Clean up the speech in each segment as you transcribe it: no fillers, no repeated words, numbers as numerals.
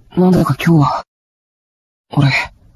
なんだか今日は、俺、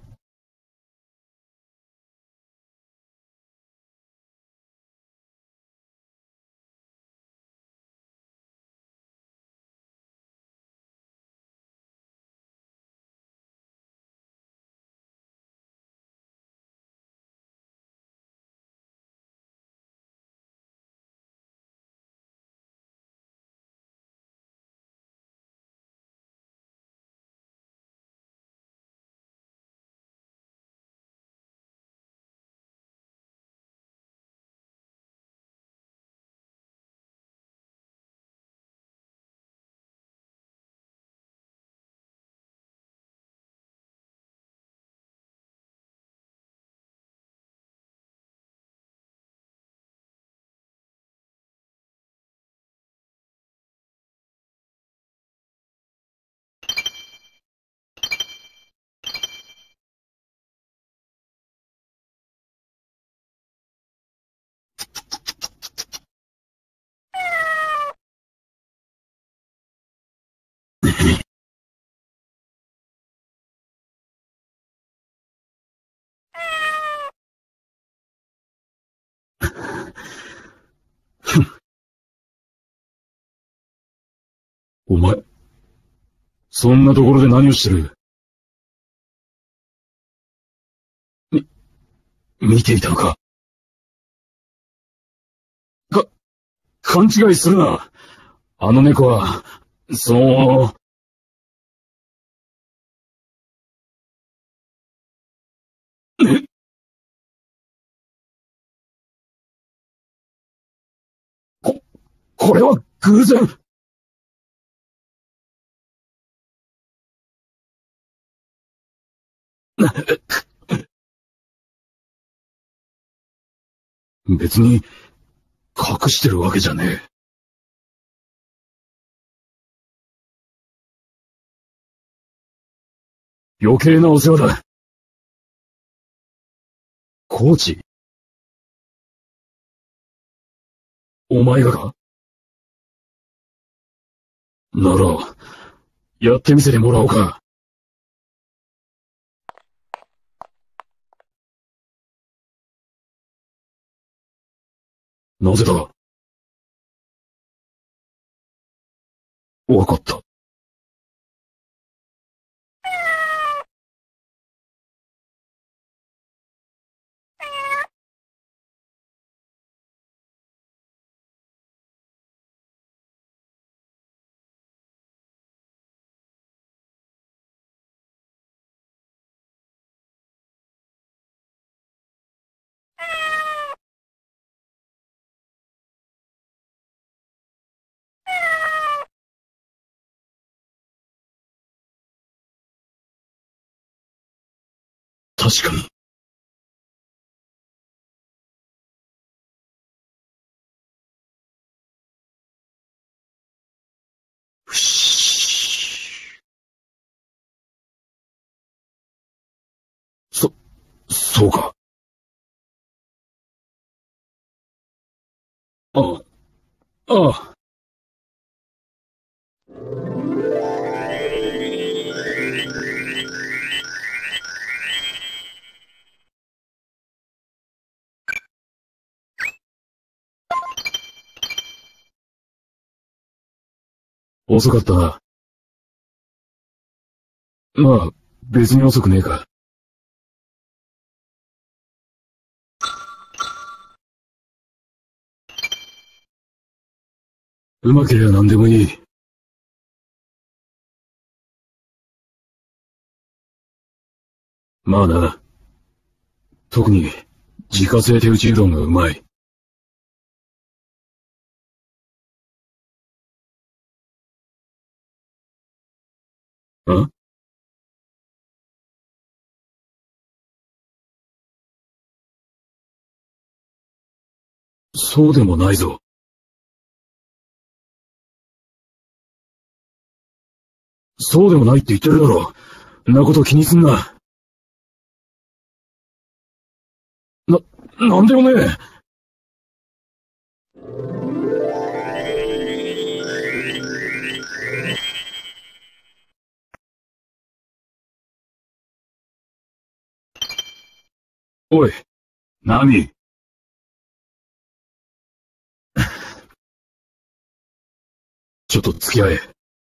お前、そんなところで何をしてる？見ていたのか？勘違いするな。あの猫は、これは偶然。別に、隠してるわけじゃねえ。余計なお世話だ。コーチ？お前がか？なら、やってみせてもらおうか。なぜだ？わかった。確かに。ふし。そうか。ああ、ああ。遅かったな。まあ、別に遅くねえか。うまけりゃ何でもいい。まあな。特に、自家製手打ちうどんがうまい。ん？そうでもないぞ。そうでもないって言ってるだろ。んなこと気にすんな。なんでもねえ。 おい、何？ちょっと付き合え。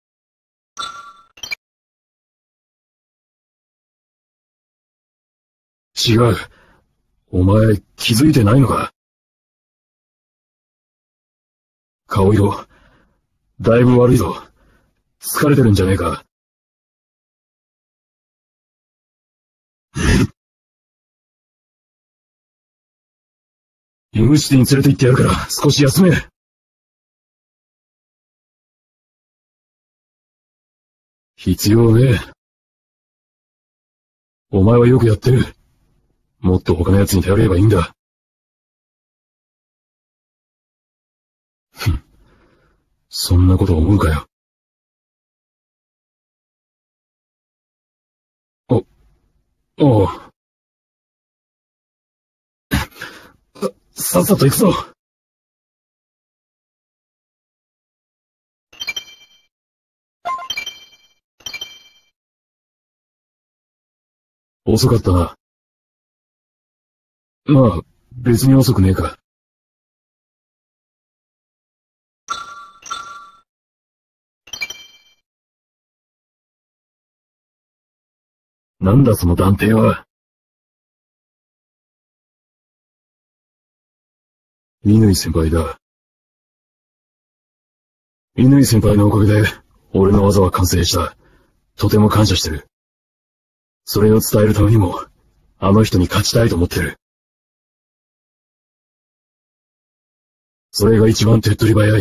違う。お前、気づいてないのか？顔色、だいぶ悪いぞ。疲れてるんじゃねえか。医務室に連れて行ってやるから少し休め。必要ねえ。お前はよくやってる。もっと他の奴に頼ればいいんだ。ふん。そんなこと思うかよ。おう。さっさと行くぞ。遅かったな。まあ、別に遅くねえか。なんだその断定は。乾先輩だ。乾先輩のおかげで、俺の技は完成した。とても感謝してる。それを伝えるためにも、あの人に勝ちたいと思ってる。それが一番手っ取り早い。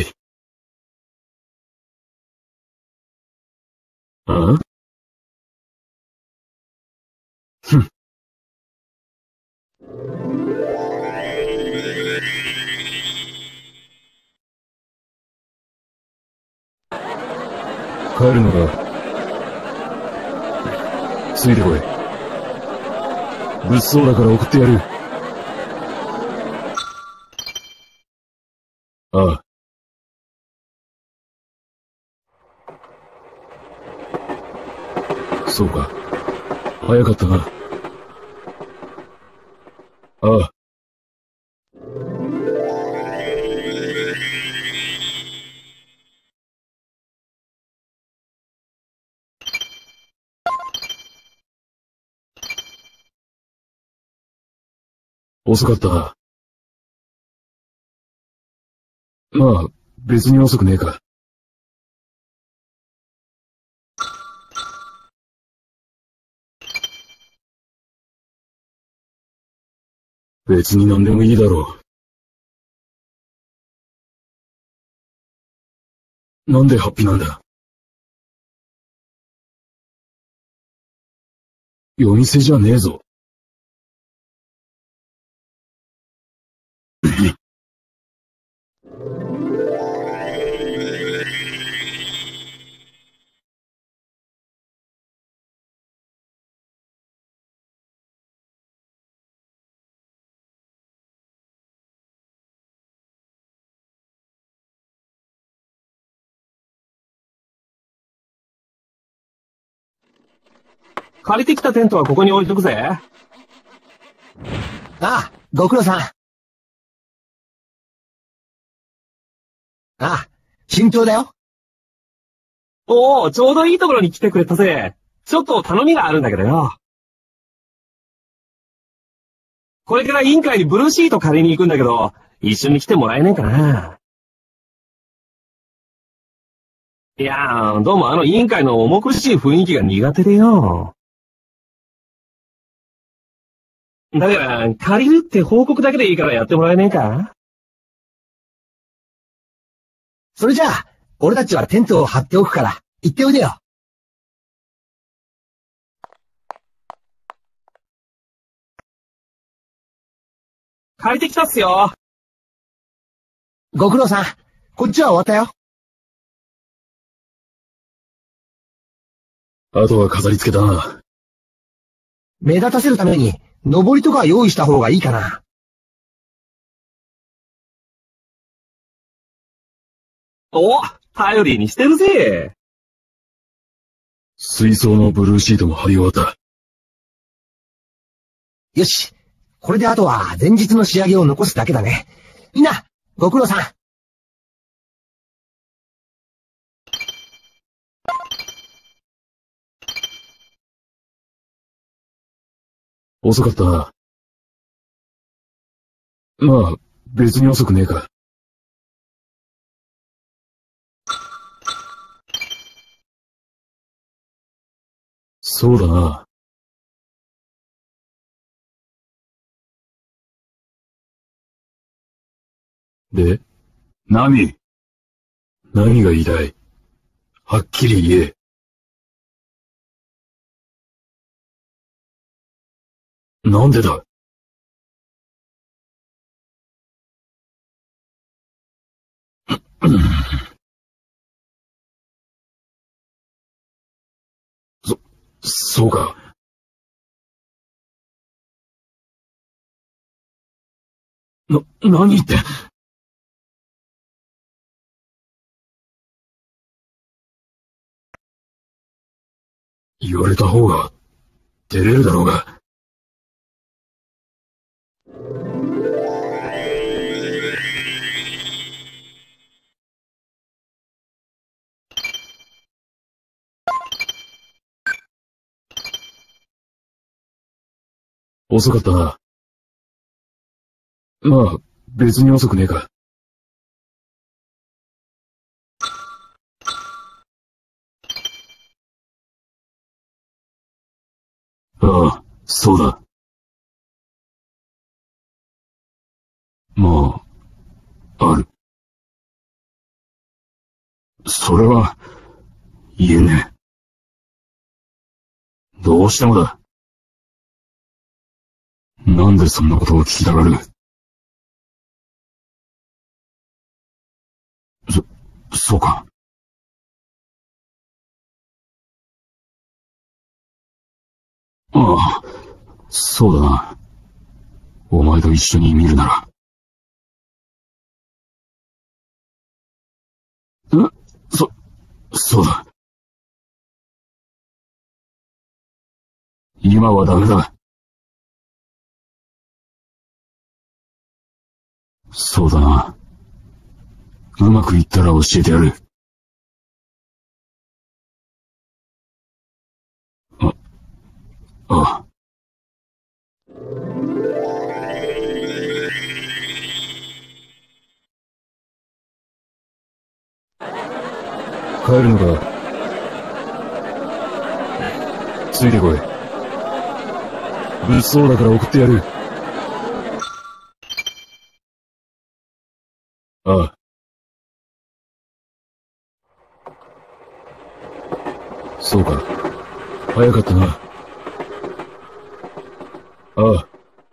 ああ？ふん。帰るのか？ついてこい。物騒だから送ってやる。ああ。そうか。早かったな。ああ。遅かったな。まあ、別に遅くねえか。別に何でもいいだろう。なんでハッピーなんだ？夜店じゃねえぞ。 借りてきたテントはここに置いとくぜ。 ああ、ご苦労さん。ああ、慎重だよ。 おお、ちょうどいいところに来てくれたぜ。ちょっと頼みがあるんだけどよ。これから委員会にブルーシート借りに行くんだけど、一緒に来てもらえねえかな。いやー、どうも委員会の重苦しい雰囲気が苦手でよ。だから、借りるって報告だけでいいからやってもらえねえか？ それじゃあ、俺たちはテントを張っておくから、行っておいでよ。 借りてきたっすよ。 ご苦労さん、こっちは終わったよ。 あとは飾り付けだな。 目立たせるために、登りとか用意した方がいいかな。 お、頼りにしてるぜ。 水槽のブルーシートも貼り終わった。 よし、 これであとは前日の仕上げを残すだけだね。みんな、ご苦労さん。 遅かったな。まあ、別に遅くねえか。そうだな。で、何が言いたい？はっきり言え。なんでだ？そうか。何って。言われた方が、照れるだろうが。遅かったな。まあ、別に遅くねえか。ああ、そうだ。もう、ある。それは、言えねえ。どうしてもだ。なんでそんなことを聞きたがる？そうか。ああ、そうだな。お前と一緒に見るなら。そうだ。今はダメだ。そうだな。うまくいったら教えてやる。ああ。帰るのか？ついてこい。物騒だから送ってやる。ああ。そうか。早かったな。ああ。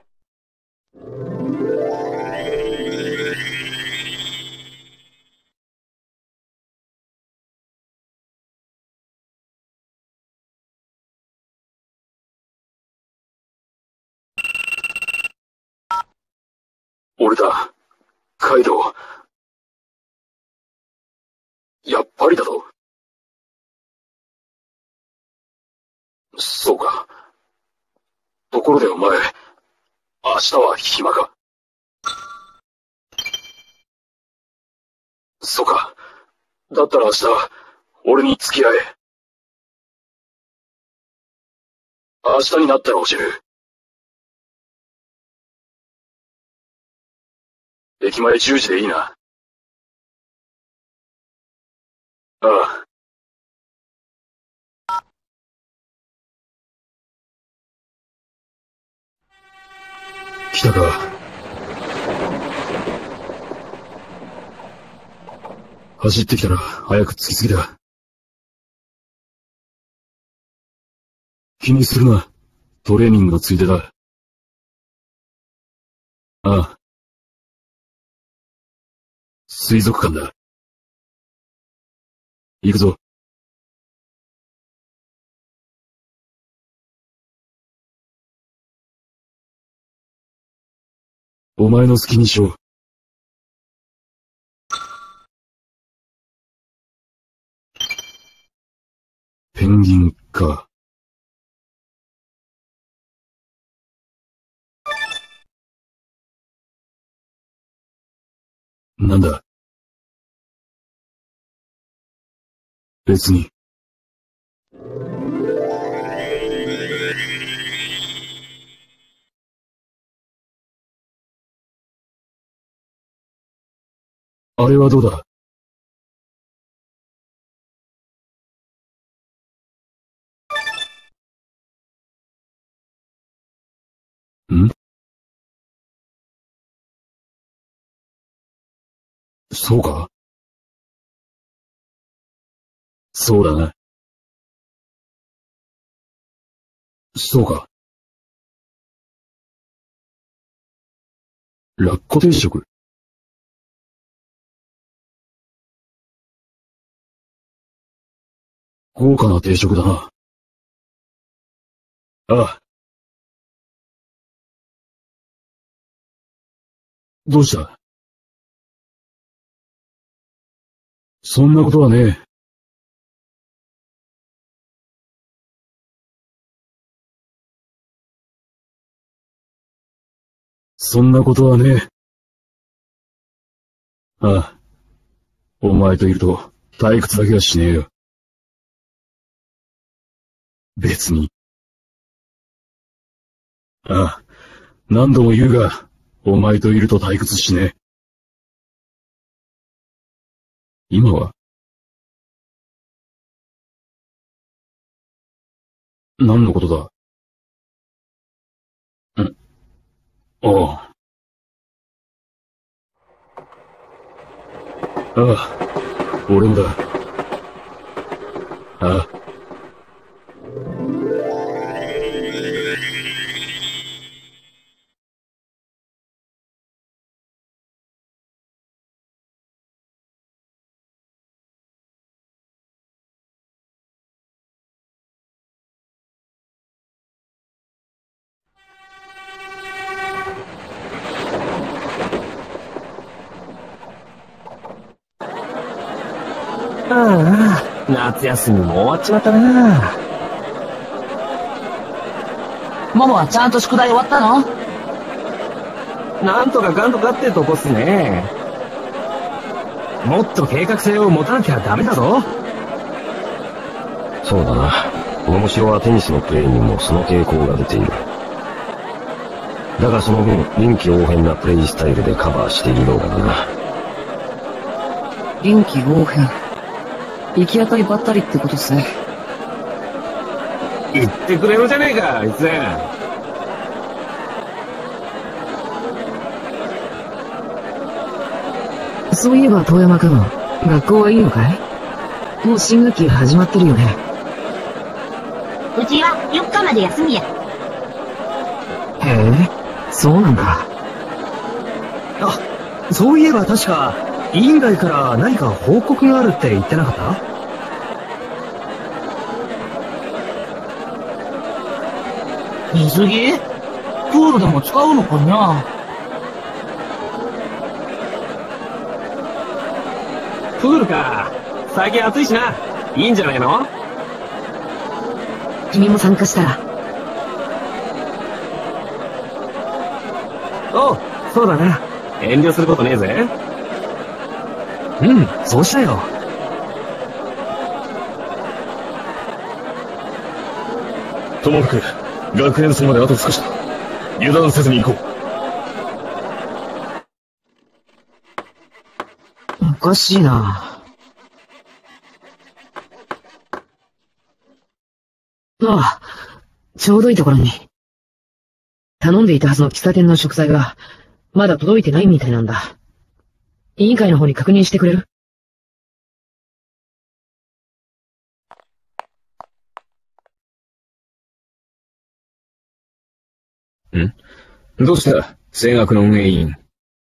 俺だ。カイドウ。やっぱりだと。そうか。ところでお前、明日は暇か？そうか。だったら明日、俺に付き合え。明日になったら教える。駅前10時でいいな。ああ。来たか。走ってきたら早く着きすぎだ。気にするな。トレーニングのついでだ。ああ。水族館だ。行くぞ。お前の好きにしろ。ペンギンか。 なんだ？別に。あれはどうだ？ん？そうか？そうだな。そうか。ラッコ定食。豪華な定食だな。ああ。どうした？そんなことはねえ。そんなことはねえ。ああ。お前といると退屈だけはしねえよ。別に。ああ。何度も言うが、お前といると退屈しねえ。今は？何のことだ？ああ。ああ。俺もだ。ああ。 ああ、夏休みも終わっちまったな。 ももはちゃんと宿題終わったの？ なんとかかんとかってとこっすね。もっと計画性を持たなきゃダメだぞ。 そうだな。桃城はテニスのプレーにもその傾向が出ている。だがその分、臨機応変なプレイスタイルでカバーしているようだな。 臨機応変。行き当たりばったりってことっすね。 言ってくれるじゃねえか、あいつ。 そういえば遠山くん、学校はいいのかい？もう新学期始まってるよね。 うちは4日まで休みや。 へえ、そうなんだ。 あ、そういえば確か、委員会から何か報告があるって言ってなかった？ 水着？プールでも使うのかな？ プールか。最近暑いしな。いいんじゃないの？ 君も参加したら。 おう、そうだな。遠慮することねえぜ。 うん、そうしたよ。 ともかく、学園祭まであと少しだ。油断せずに行こう。 おかしいな。ああ、ちょうどいいところに。頼んでいたはずの喫茶店の食材が、まだ届いてないみたいなんだ。委員会の方に確認してくれる？ どうした声楽の運営委員。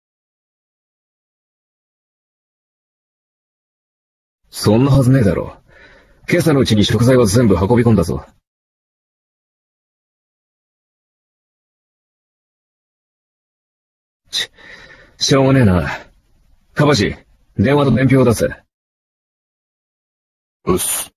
そんなはずねえだろ。今朝のうちに食材は全部運び込んだぞ。しょうがねえな。かばし、電話と伝票を出せ。うっす。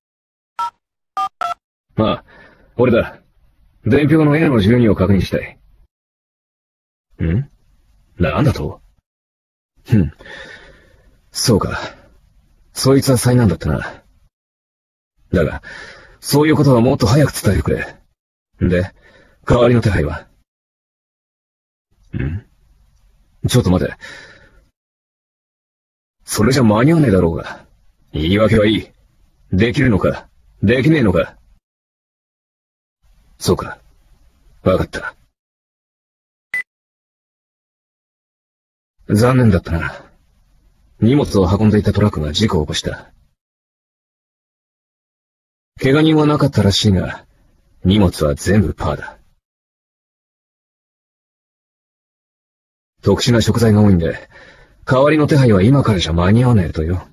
ああ、俺だ。伝票の A の12を確認したい。なんだと？ そうか。そいつは災難だったな。だが、そういうことはもっと早く伝えてくれ。で、代わりの手配は？ちょっと待て。それじゃ間に合わねえだろうが。言い訳はいい。できるのか、できねえのか。そうか。わかった。残念だったな。荷物を運んでいたトラックが事故を起こした。怪我人はなかったらしいが、荷物は全部パーだ。特殊な食材が多いんで、代わりの手配は今からじゃ間に合わねえとよ。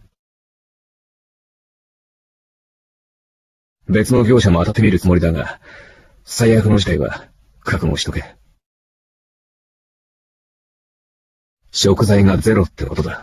別の業者も当たってみるつもりだが、最悪の事態は覚悟しとけ。食材がゼロってことだ。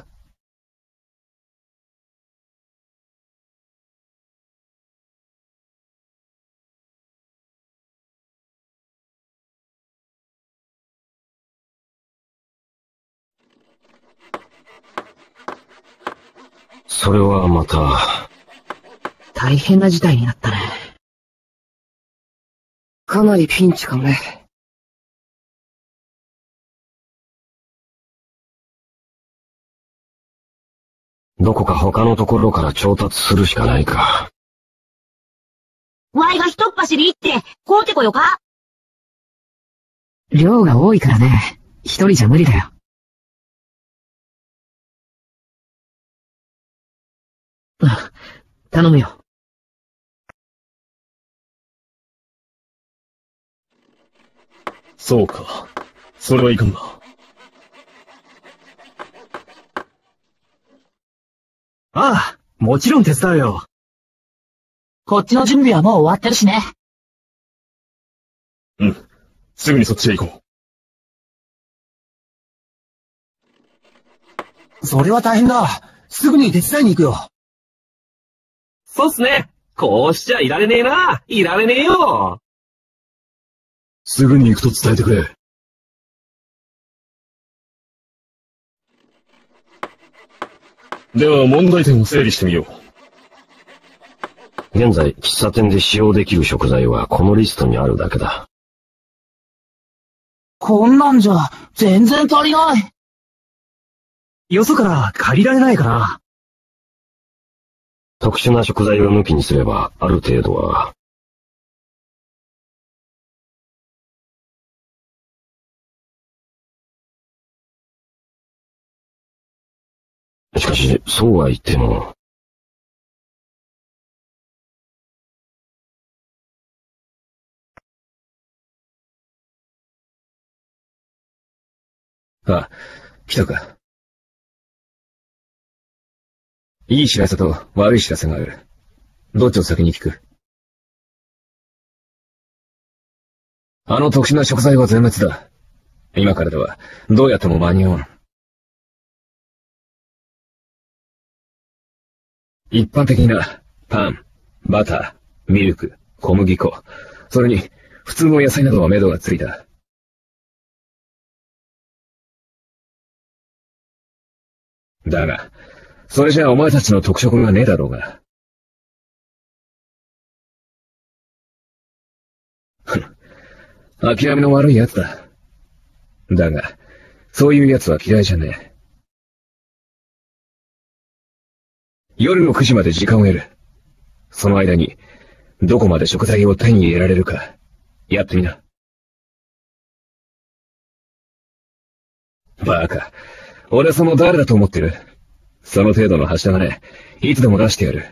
それはまた。 大変な事態になったね。かなりピンチかもね。 どこか他のところから調達するしかないか。 ワイが一っ走り行って、買うてこよか？ 量が多いからね。一人じゃ無理だよ。頼むよ。 そうか。それはいかんな。 ああ、もちろん手伝うよ。 こっちの準備はもう終わってるしね。 うん。すぐにそっちへ行こそれは大変だ。すぐに手伝いに行くよ。 そうっすね。こうしちゃいられねえな。いられねえよ。 う。すぐに行くと伝えてくれ。では問題点を整理してみよう。 現在、喫茶店で使用できる食材はこのリストにあるだけだ。 こんなんじゃ、全然足りない。 よそから借りられないかな。 特殊な食材を抜きにすれば、ある程度は。しかし、そうは言っても。あ、来たか。いい知らせと悪い知らせがある。どっちを先に聞く？あの特殊な食材は全滅だ。今からではどうやっても間に合わん。一般的なパン、バター、ミルク、小麦粉、それに普通の野菜などは目処がついた。だが、それじゃあお前たちの特色がねえだろうが。諦めの悪い奴だ。だが、そういう奴は嫌いじゃねえ。夜の9時まで時間を得る。その間に、どこまで食材を手に入れられるか、やってみな。バカ。俺はその誰だと思ってる。その程度のはした金、いつでも出してやる。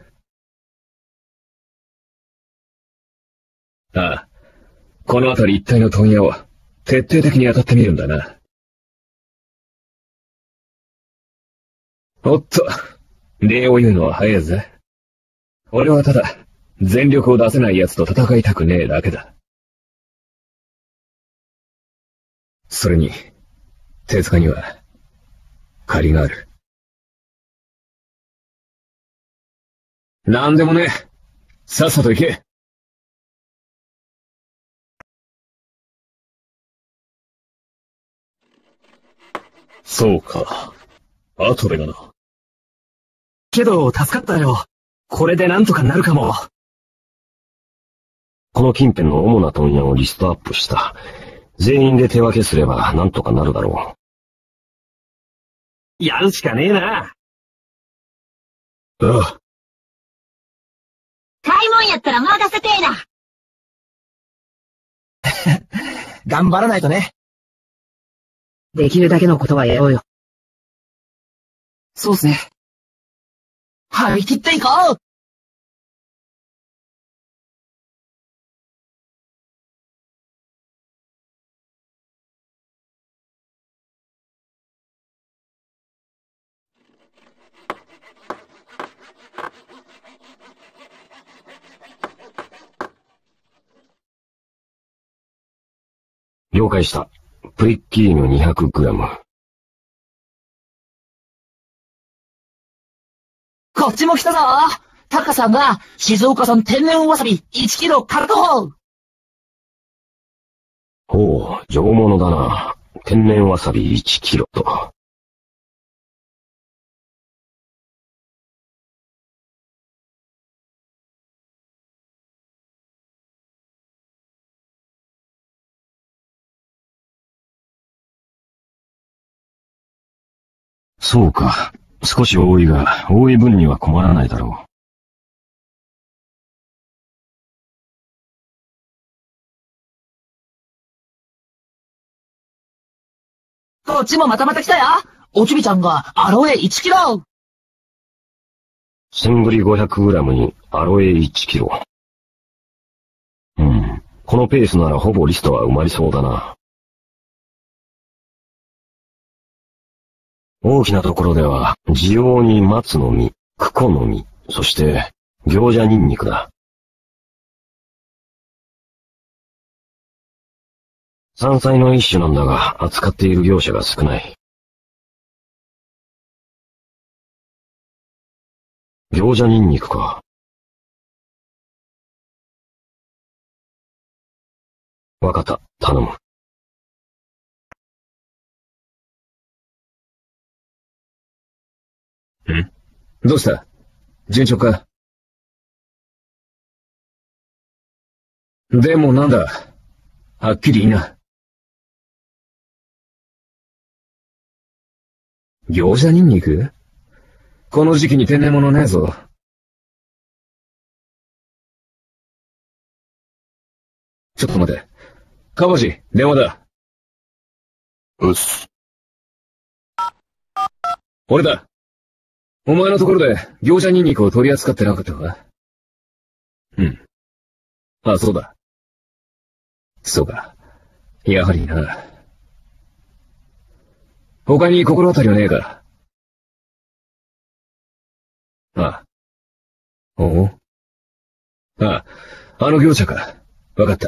ああ。この辺り一帯の問屋を、徹底的に当たってみるんだな。おっと、礼を言うのは早いぜ。俺はただ、全力を出せない奴と戦いたくねえだけだ。それに、手塚には、借りがある。なんでもねえ。さっさと行け。 そうか。後でがな。 けど、助かったよ。これでなんとかなるかも。 この近辺の主な問屋をリストアップした。全員で手分けすればなんとかなるだろやるしかねえな。 ああ、 買い物やったら任せてえな。 頑張らないとね。 できるだけのことはやろうよ。 そうっすね。張り切っていこう。 う。了解した。プリッキーヌ 200g。 こっちも来たぞ。タカさんが静岡産天然わさび1キロ確保。 ほう、上物だな。天然わさび1キロと。そうか。少し多いが、多い分には困らないだろこっちもまた来たよ。おちびちゃんがアロエ1キロ。 う。センブリ 500g にアロエ1キロ。このペースならほぼリストは埋まりそうだな。大きなところでは、需要に松の実、クコの実、そして、餃子ニンニクだ。山菜の一種なんだが、扱っている業者が少ない。餃子ニンニクか。わかった、頼む。 どうした順調か？でもなんだ？はっきり言いな。餃子ニンニク？この時期に天然物ねえぞ。ちょっと待て。川路、電話だ。 うっす。 俺だ。お前のところで餃子ニンニクを取り扱ってなかったか？あ、そうだ。そうか。やはりな。他に心当たりはねえか？ああ。おう。ああ、あの業者か。わかった。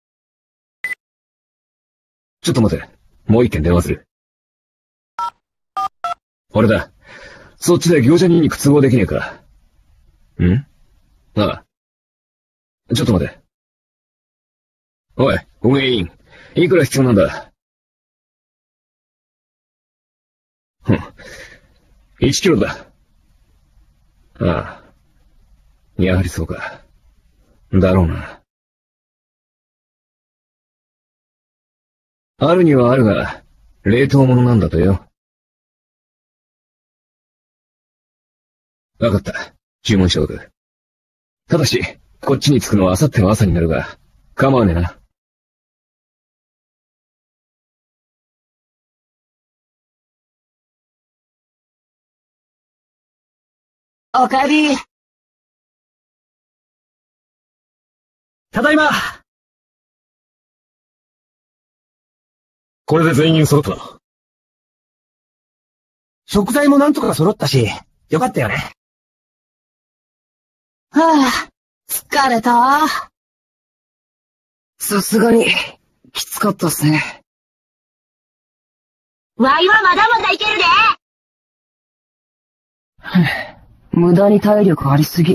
ちょっと待て。もう一件電話する。俺だ。そっちで餃子ニンニク都合できねえか？ああ。ちょっと待て。おい、運営員。いくら必要なんだ？1キロだ。ああ。やはりそうか。だろうな。あるにはあるが、冷凍物なんだとよ。わかった。注文しておく。ただし、こっちに着くのは明後日の朝になるが、構わねえな。 おかえり。 ただいま。 これで全員揃ったな。 食材もなんとか揃ったし、よかったよね。 はぁ、疲れた。 さすがに、きつかったっすね。 わいはまだまだいけるで。 無駄に体力ありすぎ。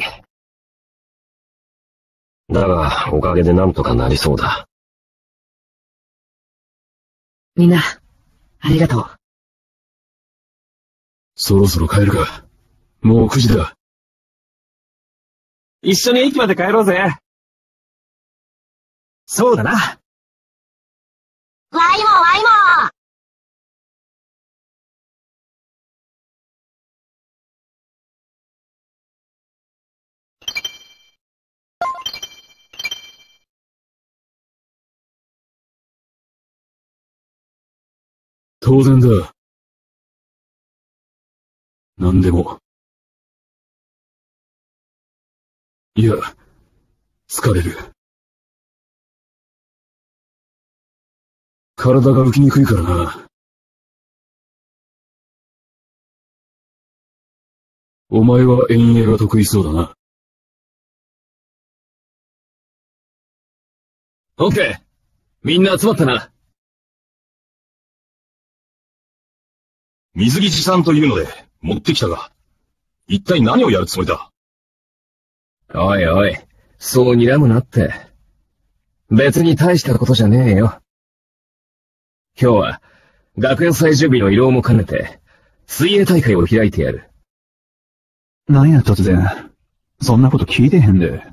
だが、おかげでなんとかなりそうだ。 みんな、ありがとう。 そろそろ帰るか。 もう9時だ。 一緒に駅まで帰ろうぜ。そうだな。 わいもわいも。 当然だ。何でも。いや、疲れる。体が浮きにくいからな。お前は遠泳が得意そうだな。 オッケー。みんな集まったな。 水着持参というので、持ってきたが、一体何をやるつもりだ？ おいおい、そう睨むなって。別に大したことじゃねえよ。今日は、学園祭準備の慰労も兼ねて、水泳大会を開いてやる。 なんや突然。そんなこと聞いてへんで。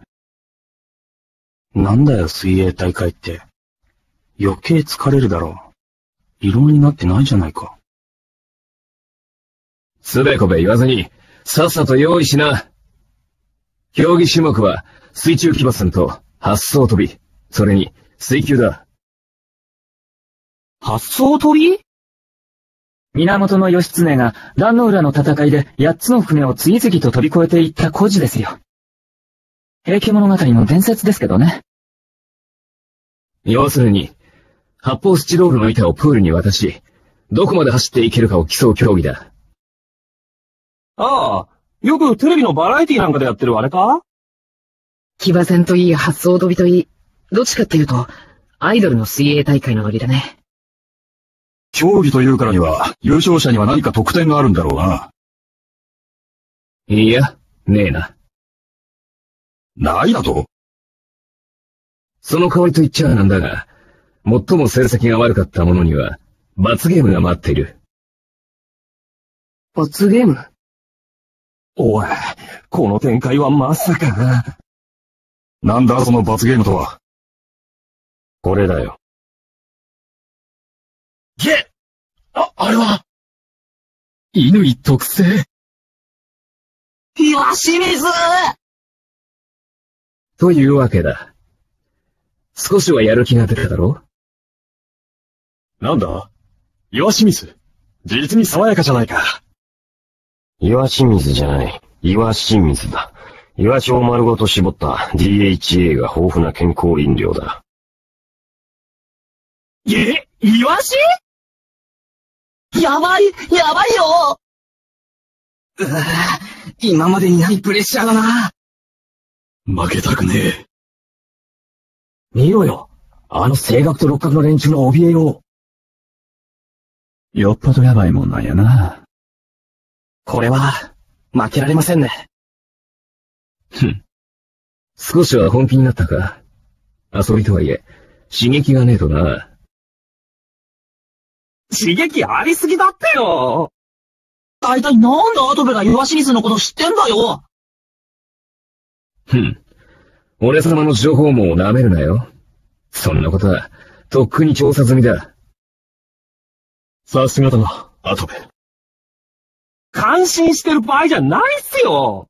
なんだよ、水泳大会って。余計疲れるだろう。慰労になってないじゃないか。 つべこべ言わずに、さっさと用意しな。競技種目は、水中騎馬戦と発想跳び、それに水球だ。 発想飛び？ 源義経が壇ノ浦の戦いで8つの船を次々と飛び越えていった故事ですよ。平家物語の伝説ですけどね。 要するに、発泡スチロールの板をプールに渡し、どこまで走っていけるかを競う競技だ。 ああ、よくテレビのバラエティなんかでやってるあれか？ 騎馬戦といい発想飛びといい、どっちかっていうと、アイドルの水泳大会のノリだね。 競技というからには、優勝者には何か特典があるんだろうな。 いや、ねえな。 ないだと？ その代わりと言っちゃなんだが、最も成績が悪かった者には、罰ゲームが待っている。 罰ゲーム？ おい、この展開はまさか。 なんだその罰ゲームとは。 これだよ。 あれは、乾特製。 岩清水。 というわけだ。少しはやる気が出ただろう？ なんだ？岩清水。実に爽やかじゃないか。 岩清水じゃない。岩清水だ。イワシを丸ごと絞った DHA が豊富な健康飲料だ。 イワシ？ やばいよ。 今までにないプレッシャーだな。 負けたくねえ。 見ろよ。あの性格と六角の連中の怯えよう。よっぽどやばいもんなんやな。これは、負けられませんね。 少しは本気になったか。遊びとはいえ、刺激がねえとな。 刺激ありすぎだってよ。 大体なんでアトベが岩清水のこと知ってんだよ。 俺様の情報網を舐めるなよ。そんなことは、とっくに調査済みだ。 さすがだな、アトベ。 感心してる場合じゃないっすよ。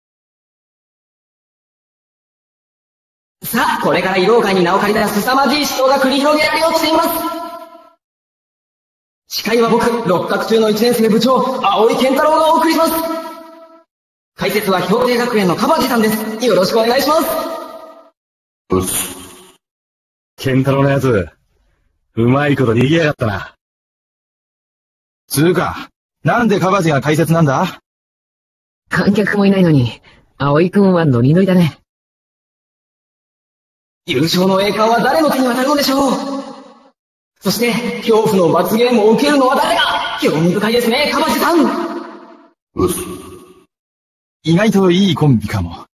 さあ、これから慰労会に名を借りたら凄まじい死闘が繰り広げられようとしています。司会は僕、六角中の1年生部長、青井健太郎がお送りします。解説は氷定学園のカバジさんです。よろしくお願いします。 ケンタロウのやつ、うまいこと逃げやがったな。 つうか、なんでカバジが解説なんだ？ 観客もいないのに、葵くんはノリノリだね。 優勝の栄冠は誰の手に渡るのでしょう。そして、恐怖の罰ゲームを受けるのは誰か。興味深いですね、カバジさん。 意外といいコンビかも。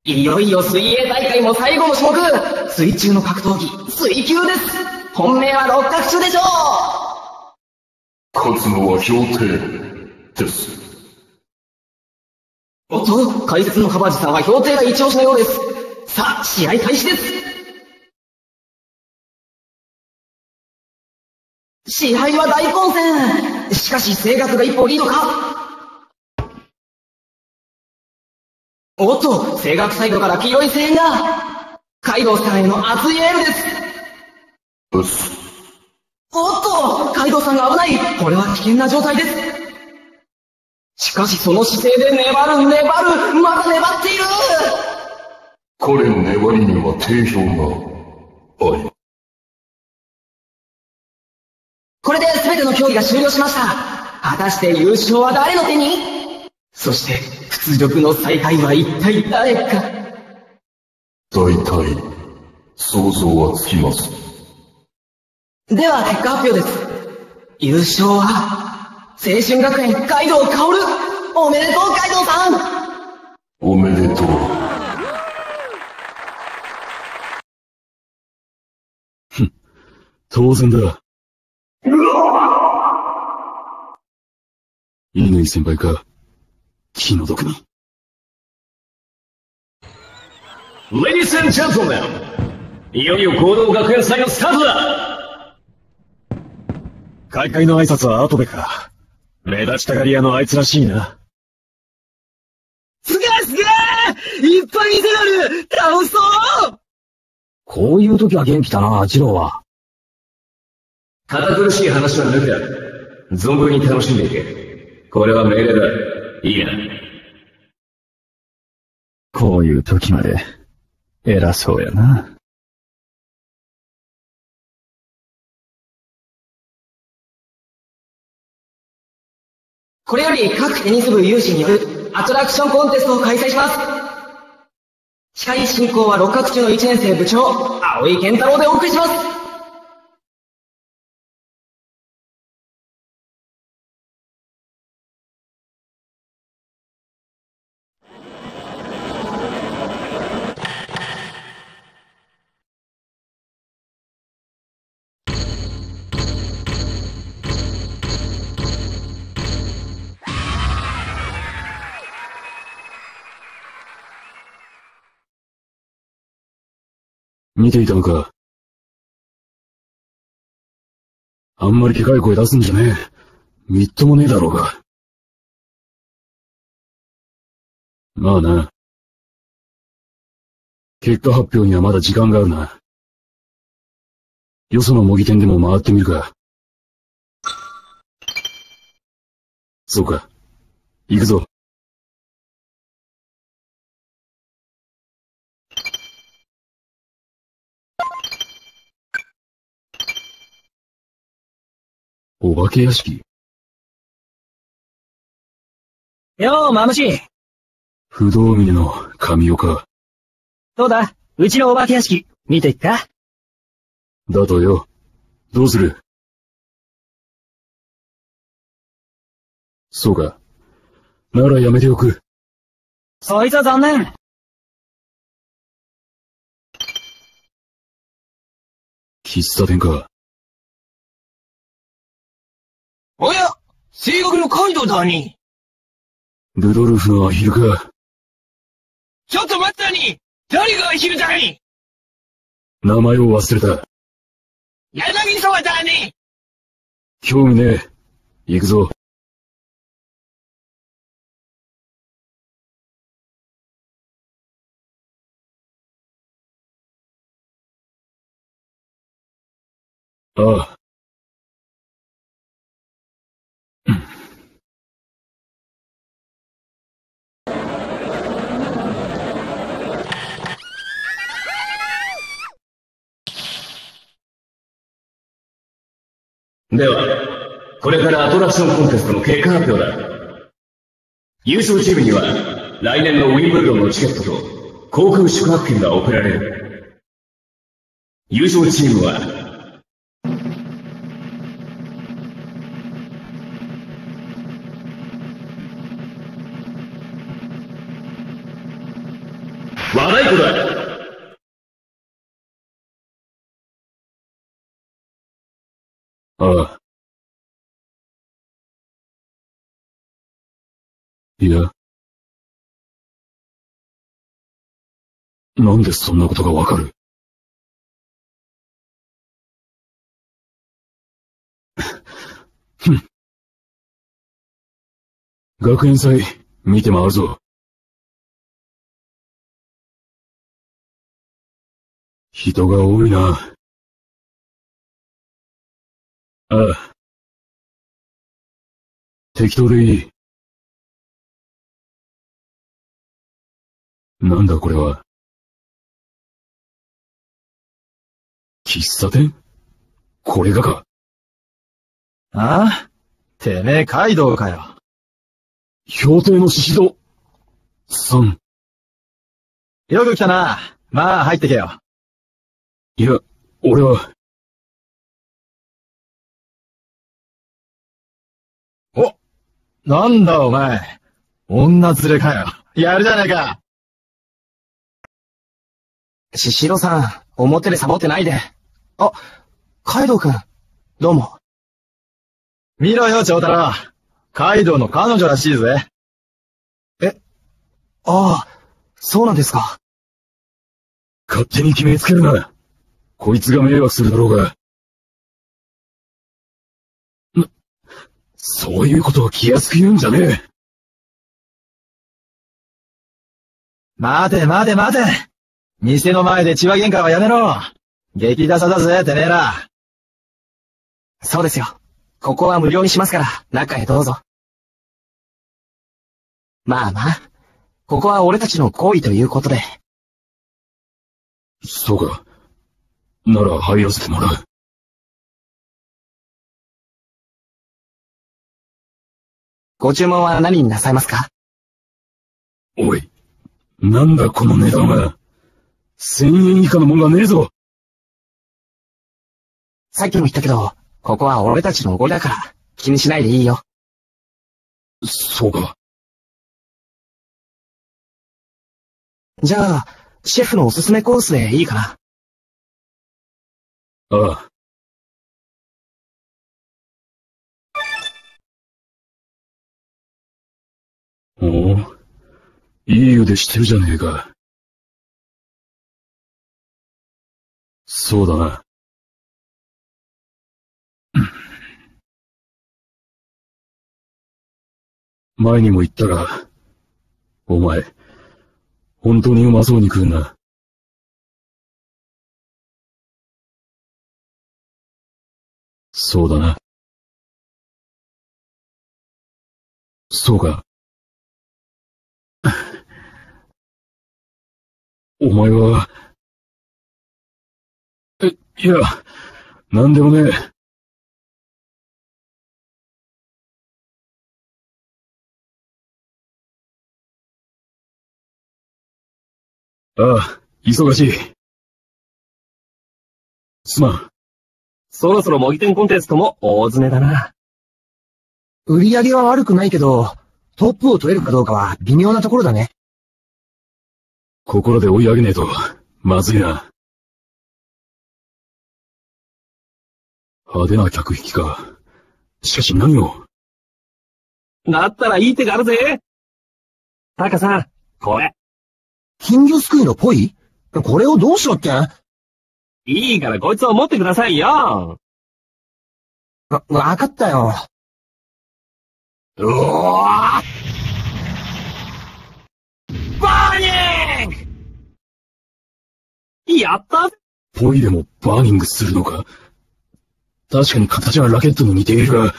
いよいよ水泳大会も最後の種目、水中の格闘技、水球です。本命は六角中でしょう。 勝つのは氷艇です。 おっと、解説のカバジさんは氷艇が一押しのようです。さあ、試合開始です。試合は大混戦。しかし、声楽が一歩リードか。おっと、声楽サイドから黄色い声援が。カイドウさんへの熱いエールです。 うっす。 おっと、カイドウさんが危ない。これは危険な状態です。しかしその姿勢で粘る、まだ粘っている。 彼の粘りには定評があり。 これで全ての競技が終了しました。果たして優勝は誰の手に？そして屈辱の采配は一体誰か。 大体、想像はつきます。 では結果発表です。優勝は、青春学園カイドウカオル。おめでとうカイドウさん。 おめでとう。当然だ。乾先輩か。気の毒に。 Ladies and gentlemen、いよいよ合同学園祭のスタートだ。 開会の挨拶は後でか。目立ちたがり屋のあいつらしいな。 すげえいっぱい見せられる。楽しそう。 こういう時は元気だな、ジローは。 堅苦しい話は抜けだ。存分に楽しんでいけ。これは命令だ。いいな。 こういう時まで、偉そうやな。 これより各テニス部有志によるアトラクションコンテストを開催します。司会進行は六角中の1年生部長、青井健太郎でお送りします。 見ていたのか。あんまりでかい声出すんじゃねえ。みっともねえだろうが。まあな。結果発表にはまだ時間があるな。よその模擬店でも回ってみるか。そうか。行くぞ。お化け屋敷。 よう、マムシ。 不動峰の神岡。 どうだ、うちのお化け屋敷、見ていくか？ だとよ。どうする？そうか。ならやめておく。 そいつは残念。 喫茶店か。 おや、声楽のカイドウだに。 ルドルフのアヒルか。 ちょっと待ったに。誰がアヒルだに。 名前を忘れた。 柳沢だに。 興味ねえ。行くぞ。ああ。 では、これからアトラクションコンテストの結果発表だ。優勝チームには、来年のウィンブルドンのチケットと、航空宿泊券が贈られる。優勝チームは、 和太鼓だ。ああ。いや。なんでそんなことがわかる？ふん。学園祭、見て回るぞ。人が多いな。ああ。適当でいい。なんだこれは。喫茶店？これがか。 ああ？てめえカイドウかよ。 氷帝の獅子戸さん。 よく来たな。まあ入ってけよ。 いや、俺は。 お、なんだお前。女連れかよ。やるじゃないか。 シシロさん、表でサボってないで。あ、カイドウくん、どうも。 見ろよ、長太郎。カイドウの彼女らしいぜ。 ああ、そうなんですか。 勝手に決めつけるな。こいつが迷惑するだろうが。そういうことを気安く言うんじゃねえ。 待て待て待て。店の前で血は喧嘩はやめろ。激ダサだぜ、てめえら。 そうですよ。ここは無料にしますから、中へどうぞ。まあまあ、ここは俺たちの行為ということで。 そうか。なら入らせてもらう。 ご注文は何になさいますか？ おい、なんだこの値段は。1000円以下のもんがねえぞ。 さっきも言ったけど、ここは俺たちのおごりだから、気にしないでいいよ。 そうか。 じゃあ、シェフのおすすめコースでいいかな？ ああ。おお、いい腕してるじゃねえか。そうだな。前にも言ったが、お前、本当にうまそうに食うな。そうだな。そうか。お前は、いや、なんでもねえ。ああ、忙しい。すまん。 そろそろ模擬店コンテストも大詰めだな。 売り上げは悪くないけど、トップを取れるかどうかは微妙なところだね。 ここらで追い上げねえと、まずいな。派手な客引きか。しかし何を。 だったらいい手があるぜ。タカさん、これ。 金魚すくいのポイ？これをどうしろって？ いいからこいつを持ってくださいよ。 わかったよ。 うおー！バーニング！やったぜ！ ポイでもバーニングするのか。確かに形はラケットに似ているが。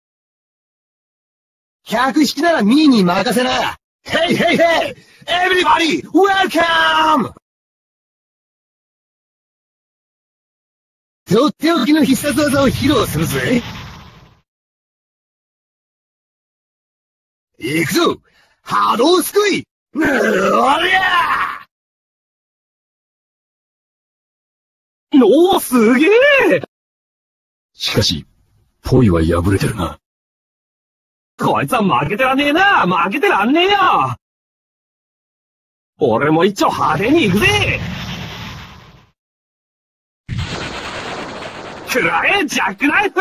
客引きならミーに任せな。ヘイヘイヘイ！エブリバディ、ウェルカム！とっておきの必殺技を披露するぜ。行くぞ！波動すくい！おりゃー！おー、すげえ！ しかし、ポイは破れてるな。 こいつは負けてらんねえな！負けてらんねえよ！ 俺も一丁派手に行くぜ。くらえ、ジャックナイフ。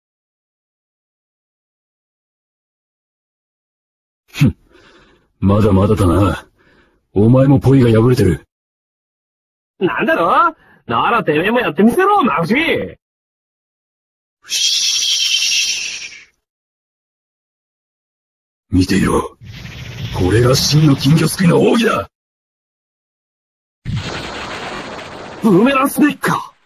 まだまだだな。お前もポイが破れてる。 なんだろ？ならてめえもやってみせろ、マウシー。 見ていろ。これが真の金魚すくいの奥義だ。 ブーメランスネッカー。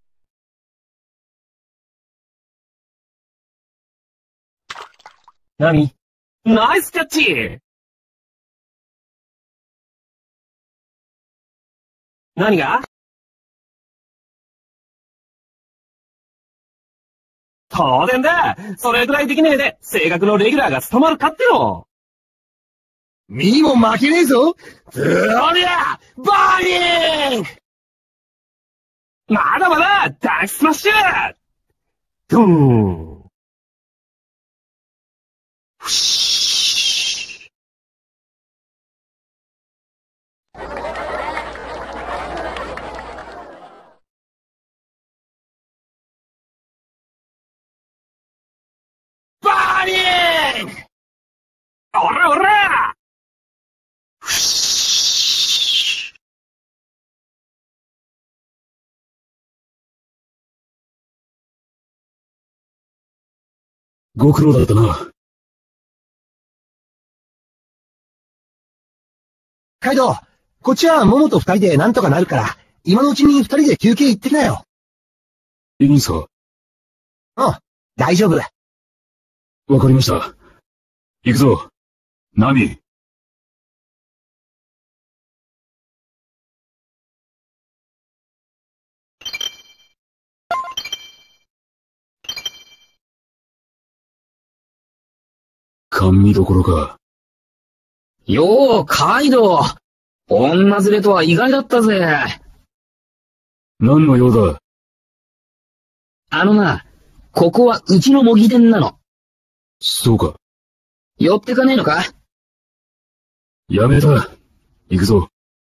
何？ナイスキャッチ！何が？当然だ！それぐらいできねえで、正確のレギュラーが務まるかっての！ ミーも負けねえぞ。 おりゃ！バーニング！まだまだダンクスマッシュ！ドーン！バーニング！おらおら！ ご苦労だったな。 カイドウ、こっちはモモと二人でなんとかなるから、今のうちに二人で休憩行ってきなよ。 いいんすか？ うん、大丈夫。 わかりました。行くぞ。ナミ。甘味どころか。 よう、カイドウ。女連れとは意外だったぜ。 何の用だ？ ここはうちの模擬店なの。 そうか。 寄ってかねえのか？ やめた。行くぞ。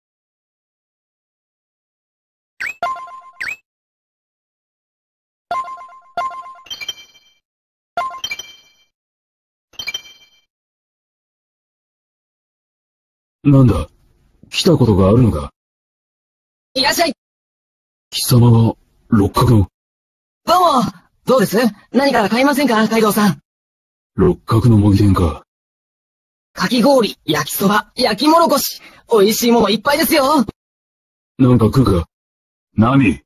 なんだ？来たことがあるのか？ いらっしゃい。 貴様は、六角の。 どうも。どうです？何か買いませんか、カイドウさん。 六角の模擬店か。 かき氷、焼きそば、焼きもろこし。美味しいものいっぱいですよ。 なんか食うか？ナミ。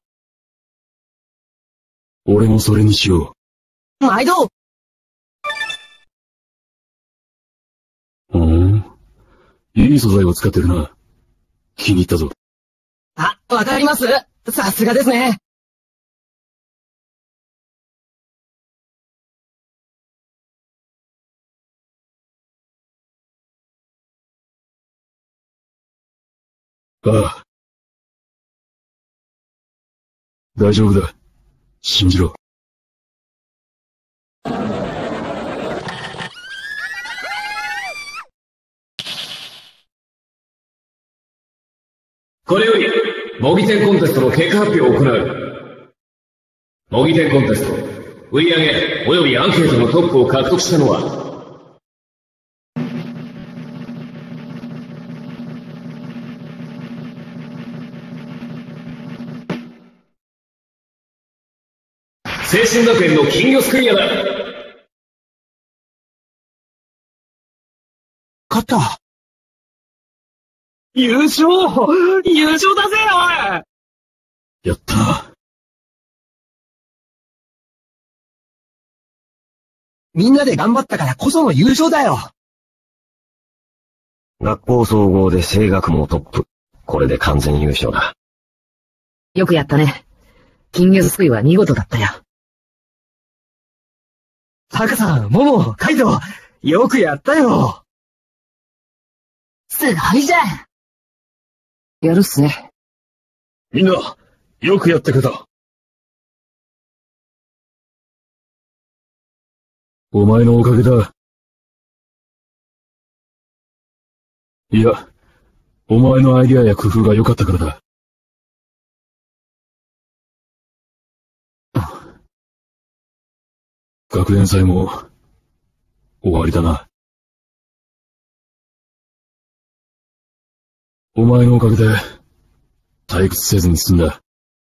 俺もそれにしよ毎度。 いい素材を使ってるな。気に入ったぞ。 あ、わかります？さすがですね。 ああ。大丈夫だ。信じろ。 これより、模擬店コンテストの結果発表を行う。模擬店コンテスト、売上及びアンケートのトップを獲得したのは、青春学園の金魚すくい屋だ。 勝った。 優勝だぜ、おい！ やったな。 みんなで頑張ったからこその優勝だよ。 学校総合で声楽もトップ。これで完全優勝だ。 よくやったね。金魚すくいは見事だったよ。 タカさん、モモ、カイドウ、よくやったよ。すごいじゃん。 やるっすね。 みんな、よくやってくれた。お前のおかげだ。いや、 お前のアイデアや工夫が良かったからだ。学園祭も終わりだな。お前のおかげで退屈せずに済んだ。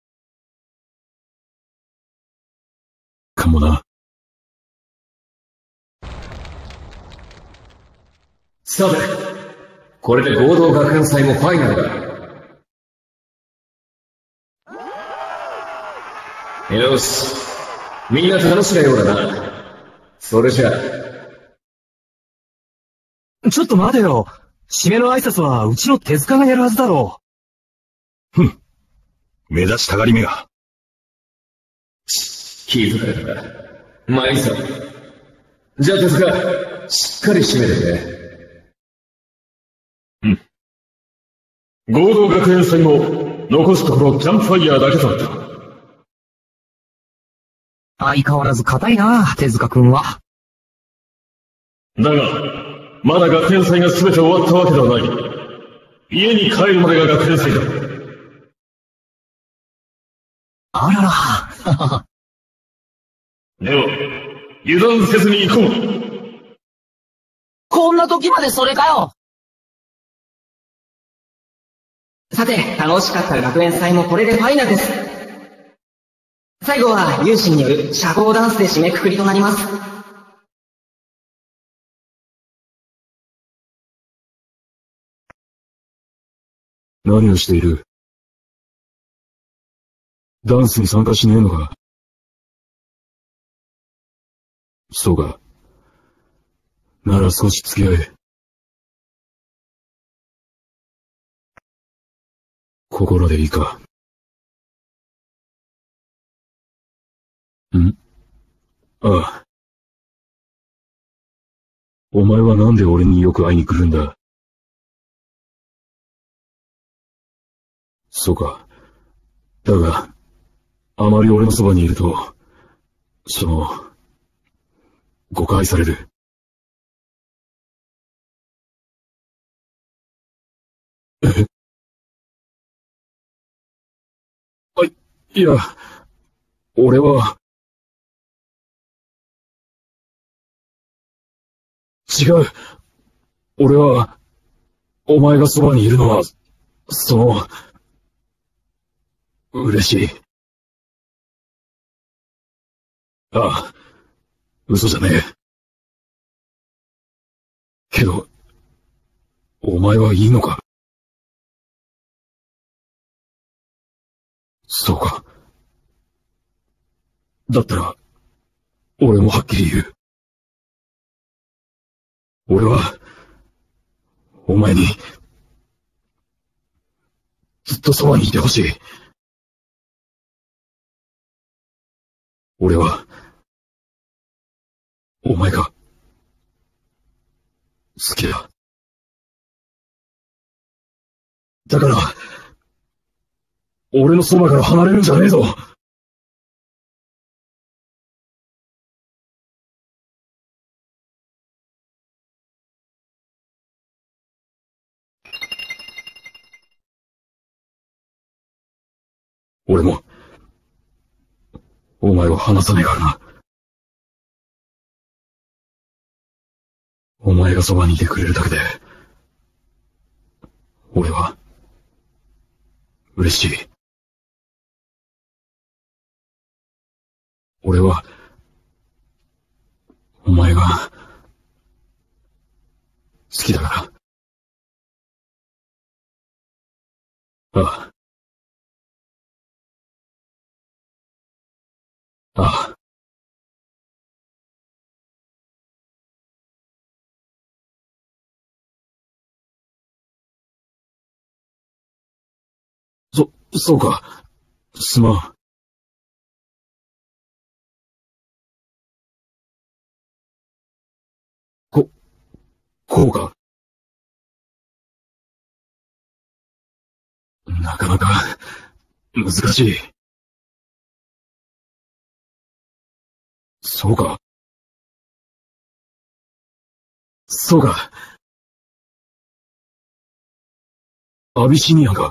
かもな。 さて、これで合同学園祭もファイナルだ。よし、みんな楽しめようだな。それじゃあ。 ちょっと待てよ。締めの挨拶はうちの手塚がやるはずだろう。目立ちたがり目が。 気づかれたか。まあいいさ。じゃあ手塚、しっかり締めてね。 合同学園祭も残すところキャンプファイヤーだけだった。 相変わらず硬いな、手塚くんは。 だが、まだ学園祭が全て終わったわけではない。家に帰るまでが学園祭だ。 あらら。 では、油断せずに行こう。 こんな時までそれかよ。さて、楽しかった学園祭もこれでファイナルです。最後は、有志による社交ダンスで締めくくりとなります。 何をしている？ダンスに参加しねえのか？そうか。なら少し付き合え。心でいいか。ああ。お前はなんで俺によく会いに来るんだ？そうか。だが、あまり俺のそばにいると、誤解される。いや、俺は、違う。俺は、お前がそばにいるのは、嬉しい。ああ、嘘じゃねえ。けど、お前はいいのか？そうか。だったら、俺もはっきり言う。俺は、お前に、ずっとそばにいてほしい。俺は、お前が、好きだ。だから、俺のそばから離れるんじゃねえぞ。俺も、お前を離さねえからな。お前がそばにいてくれるだけで、俺は、嬉しい。俺は、お前が、好きだから。ああ。ああ。そうか。すまん。こうか。なかなか、難しい。そうか。そうか。 アビシニアが。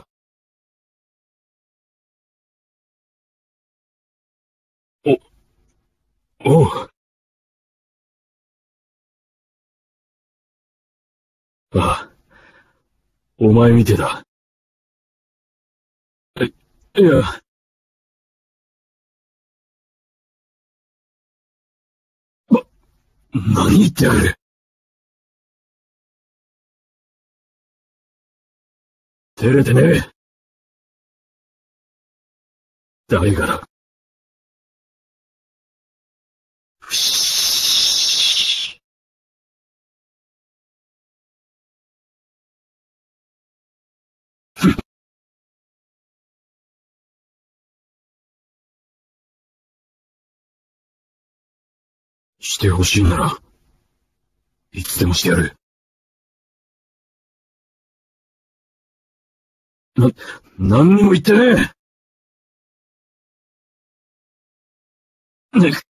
おう。ああ、お前みてだ。いや、何言ってやがる。照れてねえ。誰がだ。ふし。してほしいなら、いつでもしてやる。何にも言ってねえ。ね